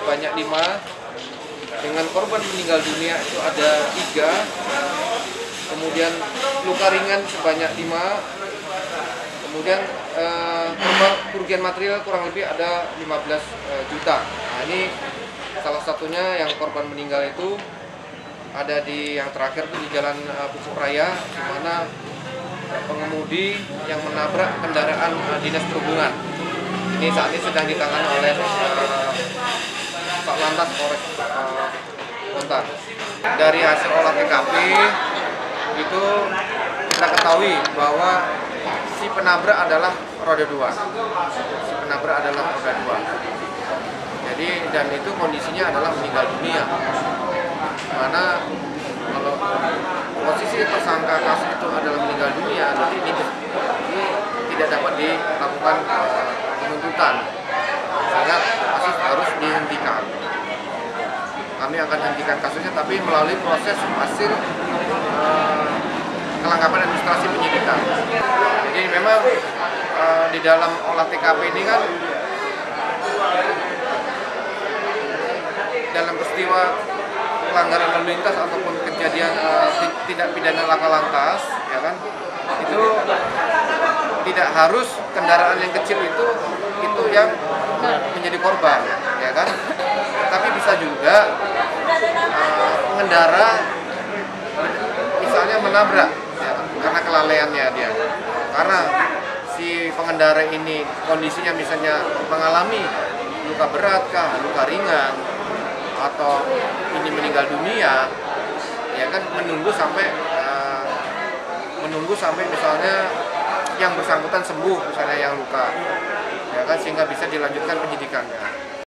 sebanyak 5, dengan korban meninggal dunia itu ada 3, kemudian luka ringan sebanyak 5, kemudian korban kerugian material kurang lebih ada 15 juta. Nah, ini salah satunya yang korban meninggal itu ada di yang terakhir itu di Jalan Pupuk Raya, di mana pengemudi yang menabrak kendaraan dinas perhubungan. Ini saat ini sedang ditangani oleh Satlantas Polres Bontang. Dari hasil olah TKP itu kita ketahui bahwa si penabrak adalah roda 2. Jadi dan itu kondisinya adalah meninggal dunia. Mana kalau posisi tersangka kasus itu adalah meninggal dunia, nanti ini tidak dapat dilakukan penuntutan, sehingga kasus harus dihentikan. Kami akan hentikan kasusnya, tapi melalui proses hasil kelengkapan administrasi penyidikan. Jadi memang di dalam olah TKP ini kan dalam peristiwa pelanggaran lalu lintas ataupun kejadian tindak pidana laka lantas, ya kan, itu tidak harus kendaraan yang kecil itu yang menjadi korban, ya kan, tapi bisa juga pengendara misalnya menabrak, ya, karena kelalaiannya dia, karena si pengendara ini kondisinya misalnya mengalami luka berat kah, luka ringan, atau ini meninggal dunia, ya kan, menunggu sampai misalnya yang bersangkutan sembuh, misalnya yang luka, ya kan, sehingga bisa dilanjutkan penyidikannya.